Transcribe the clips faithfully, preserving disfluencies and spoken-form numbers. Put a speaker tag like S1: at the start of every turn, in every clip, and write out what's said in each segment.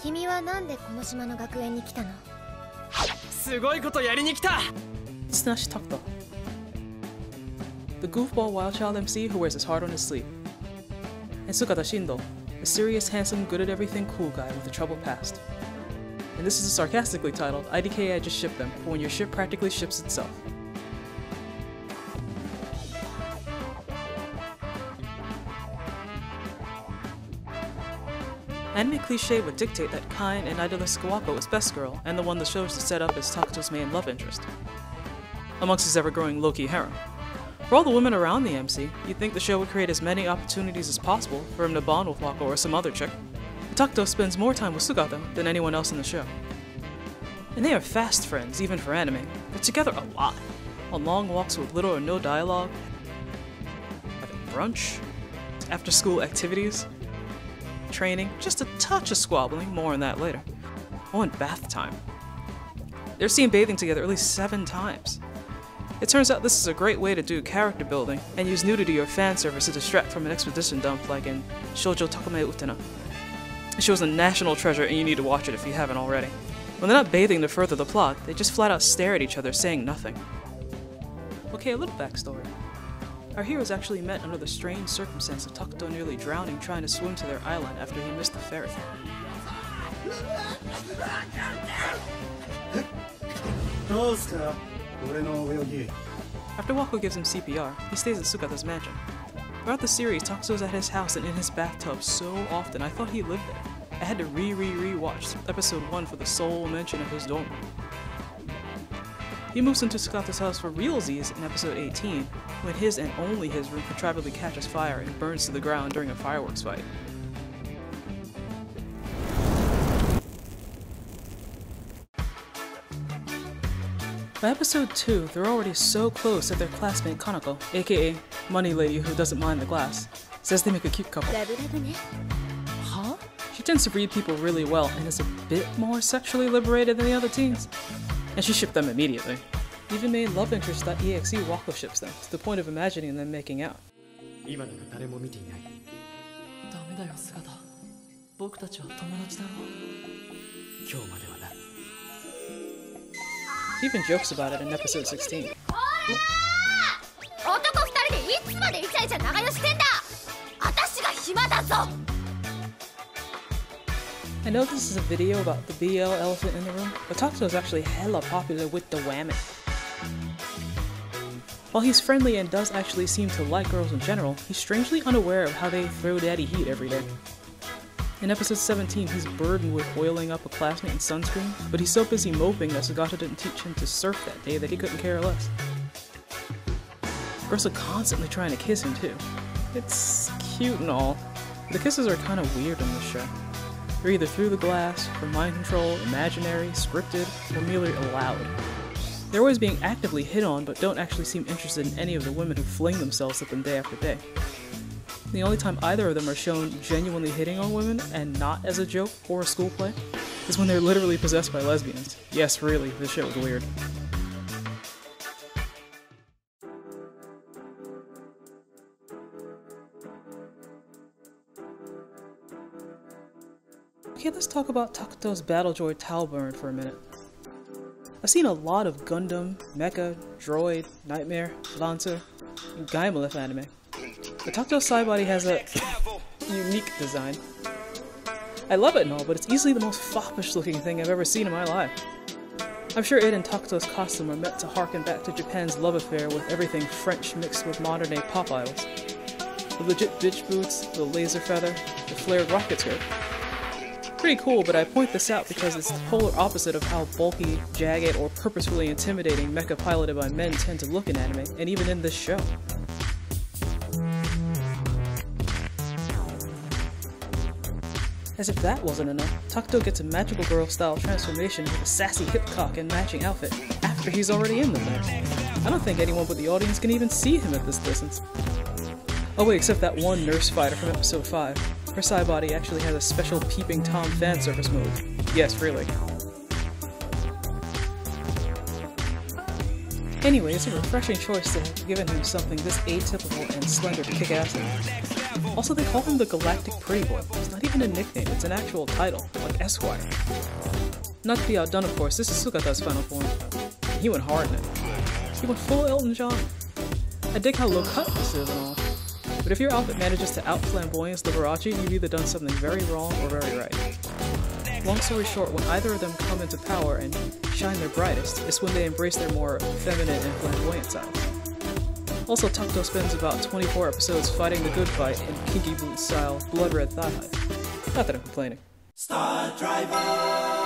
S1: 君はなんでこの島の学園に来たの？
S2: すごいことやりに来た。
S3: Tsunashi Takuto, the goofball wild child M C who wears his heart on his sleeve. And Sukata Shindo, a serious, handsome, good-at-everything cool guy with a troubled past. And this is sarcastically titled, I D K A I just shipped them, for when your ship practically ships itself. Anime cliché would dictate that Kain and Idol Skawako is best girl, and the one the show is to set up as Takuto's main love interest, amongst his ever-growing low-key harem. For all the women around the M C, you'd think the show would create as many opportunities as possible for him to bond with Wako or some other chick. But Takuto spends more time with Sugata than anyone else in the show. And they are fast friends, even for anime. They're together a lot, on long walks with little or no dialogue, having brunch, after-school activities, training, just a touch of squabbling, more on that later. Oh, and bath time. They're seen bathing together at least seven times. It turns out this is a great way to do character building and use nudity or fan service to distract from an expedition dump like in Shoujo Tokume Utena. The show's a national treasure and you need to watch it if you haven't already. When they're not bathing to further the plot, they just flat out stare at each other saying nothing. Okay, a little backstory. Our heroes actually met under the strange circumstance of Takuto nearly drowning trying to swim to their island after he missed the ferry. After Wako gives him C P R, he stays at Sukata's mansion. Throughout the series, Takuto's at his house and in his bathtub so often I thought he lived there. I had to re-re-re-watch episode one for the sole mention of his dorm. He moves into Sukata's house for realsies in episode eighteen, when his and only his room contrivably catches fire and burns to the ground during a fireworks fight. By episode two, they're already so close that their classmate Kanako, aka Money Lady who doesn't mind the glass, says they make a cute couple. Huh? She tends to read people really well and is a bit more sexually liberated than the other teens. And she shipped them immediately. Even made love interest.exe Wako ships them, to the point of imagining them making out. She even jokes about it in episode sixteen. I know this is a video about the B L elephant in the room, but Takuto is actually hella popular with the whammy. While he's friendly and does actually seem to like girls in general, he's strangely unaware of how they throw daddy heat every day. In episode seventeen, he's burdened with oiling up a classmate in sunscreen, but he's so busy moping that Sugata didn't teach him to surf that day that he couldn't care less. Girls are constantly trying to kiss him too. It's cute and all, but the kisses are kind of weird in this show. They're either through the glass, for mind control, imaginary, scripted, or merely allowed. They're always being actively hit on, but don't actually seem interested in any of the women who fling themselves at them day after day. The only time either of them are shown genuinely hitting on women, and not as a joke or a school play, is when they're literally possessed by lesbians. Yes, really, this shit was weird. Okay, let's talk about Takuto's battle droid Talburn for a minute. I've seen a lot of Gundam, Mecha, Droid, Nightmare, Lancer, and Gaimolith anime. But Takuto's sidebody has a unique design. I love it and all, but it's easily the most foppish looking thing I've ever seen in my life. I'm sure it and Takuto's costume are meant to harken back to Japan's love affair with everything French mixed with modern day pop idols. The legit bitch boots, the laser feather, the flared rocket skirt. Pretty cool, but I point this out because it's the polar opposite of how bulky, jagged, or purposefully intimidating mecha piloted by men tend to look in anime, and even in this show. As if that wasn't enough, Takuto gets a magical girl-style transformation with a sassy hip cock and matching outfit, after he's already in the mix. I don't think anyone but the audience can even see him at this distance. Oh wait, except that one nurse fighter from episode five. Her sidebody actually has a special peeping Tom fanservice move. Yes, really. Anyway, it's a refreshing choice to have given him something this atypical and slender to kick ass in. Also, they call him the Galactic Pretty Boy. It's not even a nickname, it's an actual title, like Esquire. Not to be outdone, of course, this is Sugata's final form. And he went hard in it. He went full Elton John. I dig how low cut this is and all. But if your outfit manages to out-flamboyance Liberace, you've either done something very wrong or very right. Long story short, when either of them come into power and shine their brightest, it's when they embrace their more feminine and flamboyant sides. Also, Takuto spends about twenty-four episodes fighting the good fight in Kinky Boot style blood red thigh high. Not that I'm complaining. Star Driver!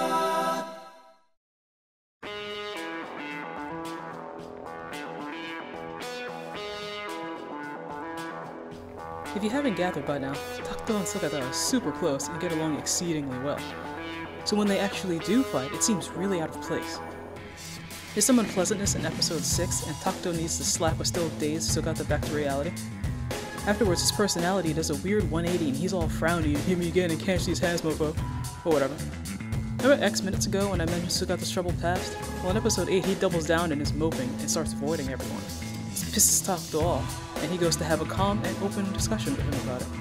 S3: If you haven't gathered by now, Takuto and Sugata are super close and get along exceedingly well. So when they actually do fight, it seems really out of place. There's some unpleasantness in episode six, and Takuto needs to slap a still dazed Sugata back to reality. Afterwards, his personality does a weird one eighty and he's all frowny and hit me again and catch these hands, mofo. Or whatever. Remember X minutes ago when I mentioned Sugata's troubled past? Well, in episode eight, he doubles down and is moping and starts avoiding everyone. This pisses Takuto off, and he goes to have a calm and open discussion with him about it.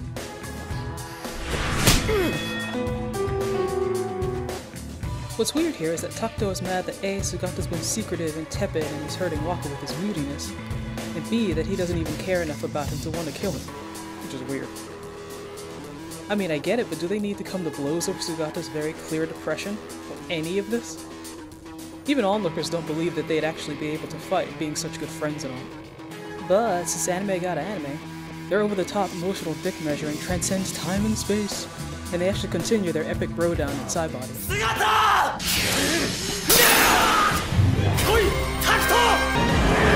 S3: What's weird here is that Takuto is mad that A, Sugata's been secretive and tepid and he's hurting Waka with his moodiness, and B, that he doesn't even care enough about him to want to kill him, which is weird. I mean, I get it, but do they need to come to blows over Sugata's very clear depression, or any of this? Even onlookers don't believe that they'd actually be able to fight, being such good friends and all. But since anime got anime, their over-the-top emotional dick measuring transcends time and space, and they actually continue their epic bro down in Saibody. Sugata! Oi! Takuto!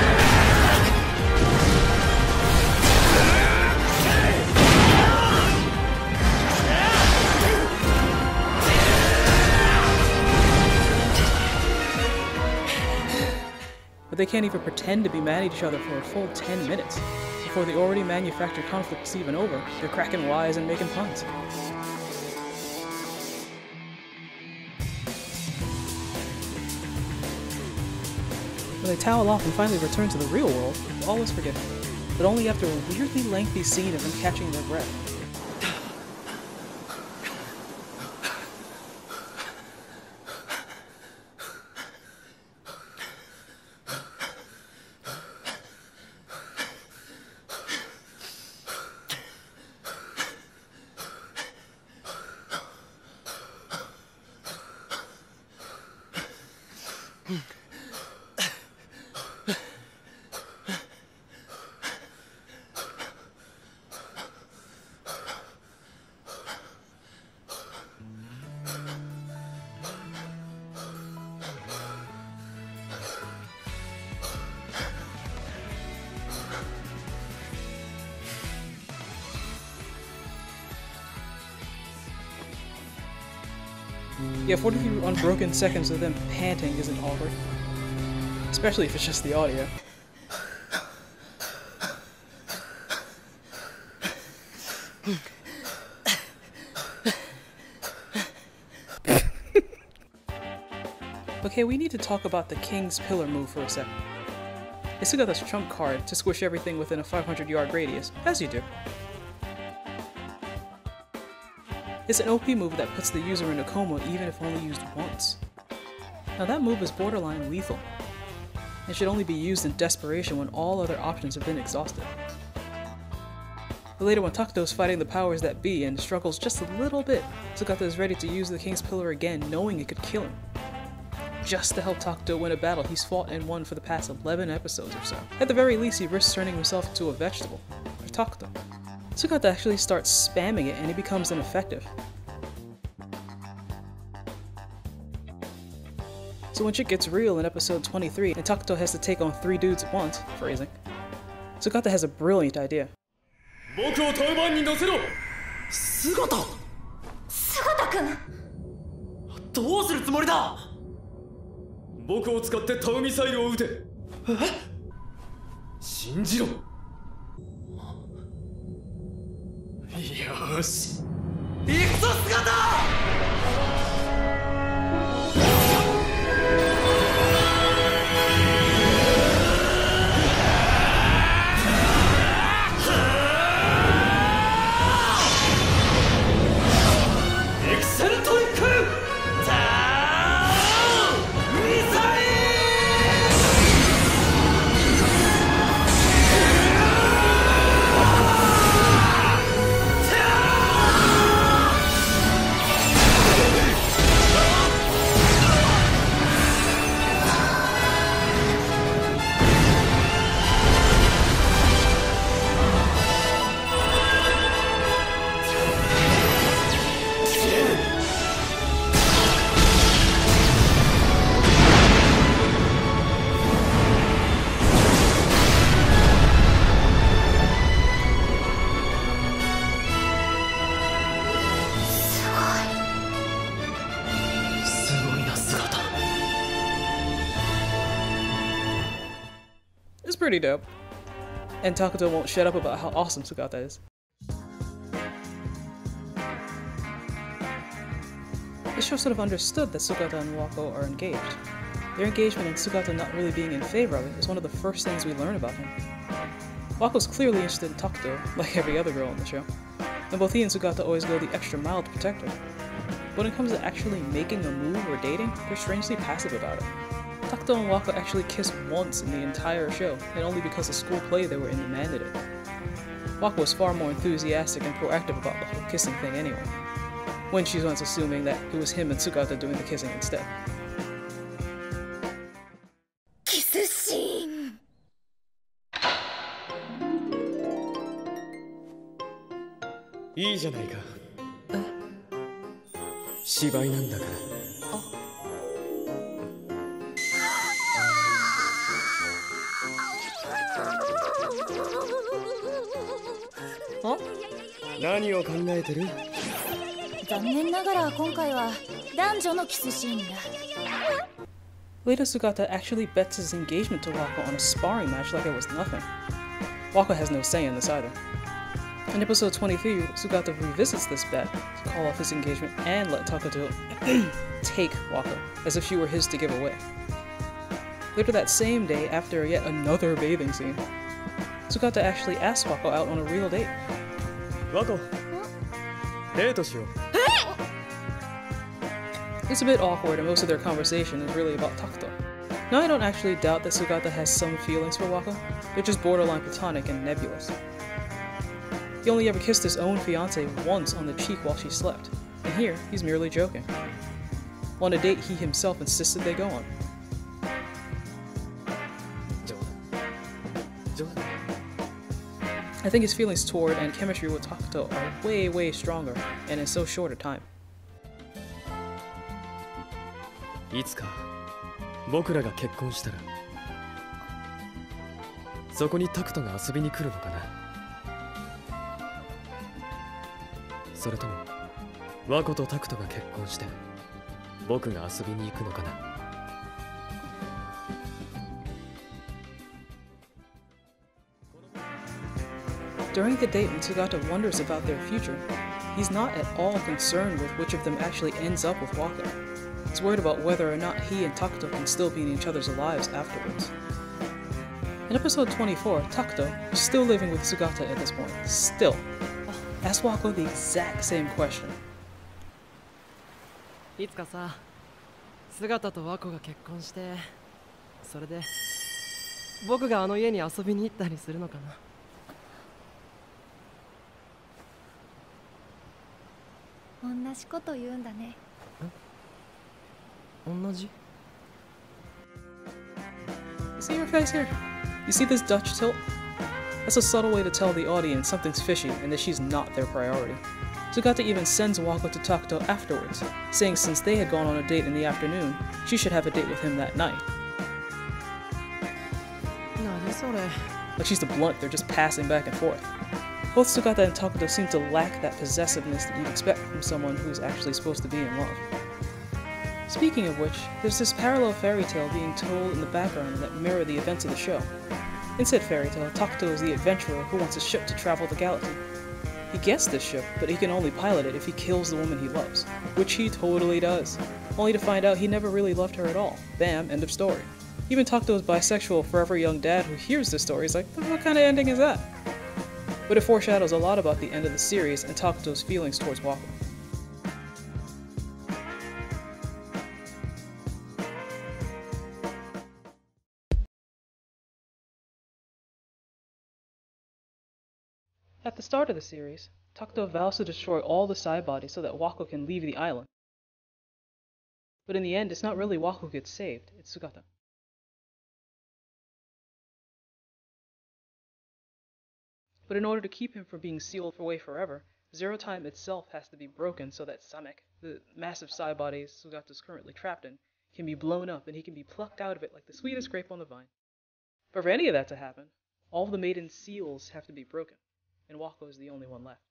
S3: But they can't even pretend to be mad at each other for a full ten minutes. Before the already manufactured conflict is even over, they're cracking wise and making puns. When they towel off and finally return to the real world, all is forgiven, but only after a weirdly lengthy scene of them catching their breath. Yeah, forty-three unbroken seconds of them panting isn't awkward. Especially if it's just the audio. Okay, we need to talk about the King's Pillar move for a second. It's Sugata's trump card to squish everything within a five hundred yard radius, as you do. It's an O P move that puts the user in a coma even if only used once. Now that move is borderline lethal, and should only be used in desperation when all other options have been exhausted. But later when Takuto is fighting the powers that be and struggles just a little bit, Sugata is ready to use the King's Pillar again knowing it could kill him. Just to help Takuto win a battle he's fought and won for the past eleven episodes or so. At the very least, he risks turning himself into a vegetable, for Takuto. Sugata actually starts spamming it and it becomes ineffective. So when shit gets real in episode twenty-three and Takuto has to take on three dudes at once, phrasing, Sugata has a brilliant idea.
S2: Sugata!
S1: Sugata-kun!
S2: どうするつもりだ? 僕を使ってタウミサイルを撃て。え？信じろ。よし。行くぞ、Sugata！
S1: Sugata!
S3: pretty dope. And Takuto won't shut up about how awesome Sugata is. This show sort of understood that Sugata and Wako are engaged. Their engagement and Sugata not really being in favor of it is one of the first things we learn about him. Wako's clearly interested in Takuto, like every other girl on the show, and both he and Sugata always go the extra mile to protect her. But when it comes to actually making a move or dating, they're strangely passive about it. Takuto and Wako actually kiss once in the entire show, and only because the school play they were in demanded it. Wako was far more enthusiastic and proactive about the whole kissing thing anyway, when she's once assuming that it was him and Sugata doing the kissing instead.
S1: キスシーン。
S2: いいじゃないか。芝居なんだから。
S3: あ？
S2: 何を考えてる？
S1: 残念ながら今回は男女のキスシーンだ。
S3: Later, Sugata actually bets his engagement to Wako on a sparring match like it was nothing. Wako has no say in this either. In episode twenty-three, Sugata revisits this bet to call off his engagement and let Takuto take Wako, as if she were his to give away. Later that same day, after yet another bathing scene, Sugata actually asks Wako out on a real date.
S2: Wako, デートしよう。
S3: It's a bit awkward and most of their conversation is really about Takuto. Now I don't actually doubt that Sugata has some feelings for Wako, they're just borderline platonic and nebulous. He only ever kissed his own fiancée once on the cheek while she slept, and here he's merely joking. On a date he himself insisted they go on. I think his feelings toward and chemistry with Takuto are way way stronger, and in so short a time.
S2: いつか僕らが結婚したらそこにタクトが遊びに来るのかな。それともワコとタクトが結婚して僕が遊びに行くのかな。
S3: During the date when Sugata wonders about their future, he's not at all concerned with which of them actually ends up with Wako. He's worried about whether or not he and Takuto can still be in each other's lives afterwards. In episode twenty-four, Takuto, who's still living with Sugata at this point, still, asks Wako the exact same question.
S4: いつかさ、姿とワコが結婚して、それで僕があの家に遊びに行ったりするのかな。
S1: 同じこと言うんだね。
S4: 同じ？
S3: See your face here? You see this Dutch tilt? That's a subtle way to tell the audience something's fishy and that she's not their priority. Sugata even sends Wako to Takuto afterwards, saying since they had gone on a date in the afternoon, she should have a date with him that night.
S4: 何それ？
S3: Like she's the blunt, they're just passing back and forth. Both Sugata and Takuto seem to lack that possessiveness that you'd expect from someone who's actually supposed to be in love. Speaking of which, there's this parallel fairy tale being told in the background that mirror the events of the show. In said fairy tale, Takuto is the adventurer who wants a ship to travel the galaxy. He gets this ship, but he can only pilot it if he kills the woman he loves, which he totally does, only to find out he never really loved her at all. Bam, end of story. Even Takuto's bisexual forever young dad who hears this story is like, what kind of ending is that? But it foreshadows a lot about the end of the series and Takuto's feelings towards Wako. At the start of the series, Takuto vows to destroy all the side bodies so that Wako can leave the island. But in the end, it's not really Wako who gets saved, it's Sugata. But in order to keep him from being sealed away forever, Zero Time itself has to be broken so that Samek, the massive side body Sugata's currently trapped in, can be blown up and he can be plucked out of it like the sweetest grape on the vine. But for any of that to happen, all of the maiden's seals have to be broken, and Wako is the only one left.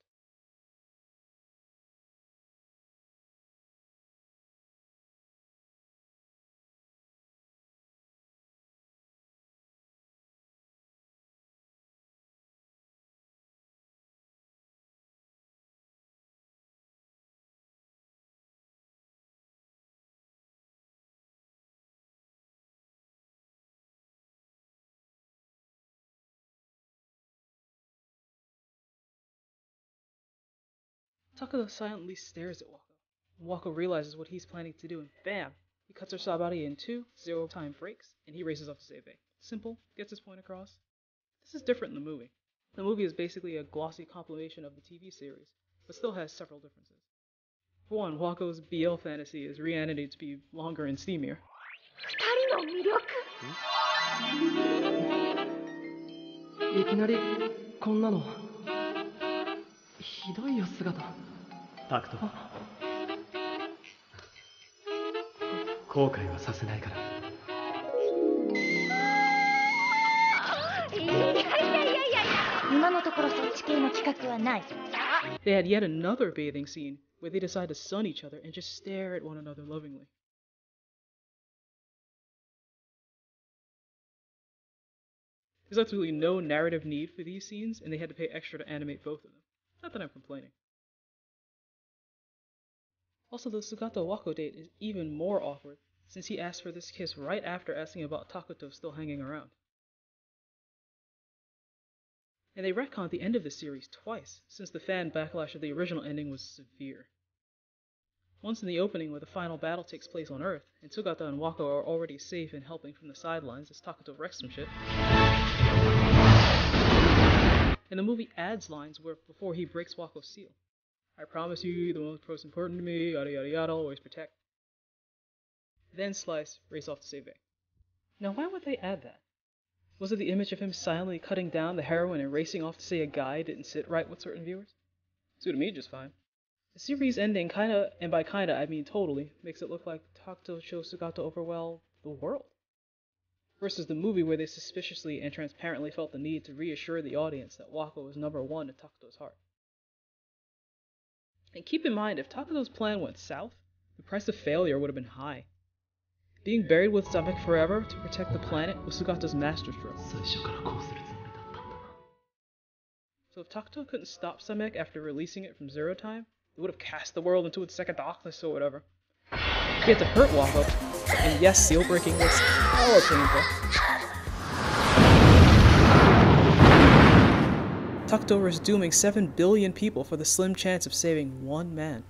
S3: Takuto silently stares at Wako. Wako realizes what he's planning to do, and bam! He cuts her Sabari in two, zero time breaks, and he races off to save Bay. Simple, gets his point across. This is different in the movie. The movie is basically a glossy compilation of the T V series, but still has several differences. For one, Wako's B L fantasy is reanimated to be longer and steamier.
S4: いきなりこんなのひどいよ姿。
S5: タクト後悔はさせないから。
S1: 今のところそっち系の企画はない。
S3: They had yet another bathing scene where they decide to sun each other and just stare at one another lovingly. There's absolutely no narrative need for these scenes, and they had to pay extra to animate both of them. Not that I'm complaining. Also, the Sugata-Wako date is even more awkward, since he asked for this kiss right after asking about Takuto still hanging around. And they retconned the end of the series twice, since the fan backlash of the original ending was severe. Once in the opening where the final battle takes place on Earth, and Sugata and Wako are already safe and helping from the sidelines as Takuto wrecks some shit. And the movie adds lines where before he breaks Wako's seal. I promise you, the most important to me, yada yada yada, always protect. Then Slice race off to save Bay. Now why would they add that? Was it the image of him silently cutting down the heroine and racing off to say a guy didn't sit right with certain viewers? Suited me just fine. The series ending kinda, and by kinda I mean totally, makes it look like Takuto chose Sugata over, well, the world. Versus the movie where they suspiciously and transparently felt the need to reassure the audience that Wako was number one in Takuto's heart. And keep in mind, if Takuto's plan went south, the price of failure would have been high. Being buried with Samek forever to protect the planet was Sugata's masterstroke. So if Takuto couldn't stop Samek after releasing it from Zero Time, it would have cast the world into its second darkness or whatever. He had to hurt Wako, and yes, seal breaking was hella painful. Takuto risks dooming seven billion people for the slim chance of saving one man.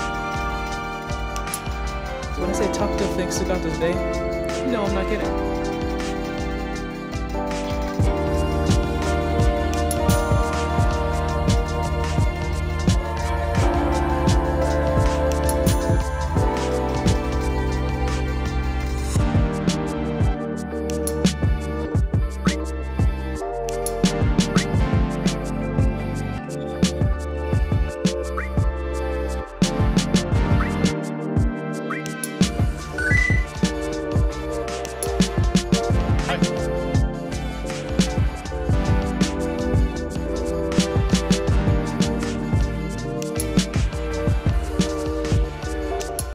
S3: When I say Takuto thinks Sugata's Bay, no, I'm not kidding.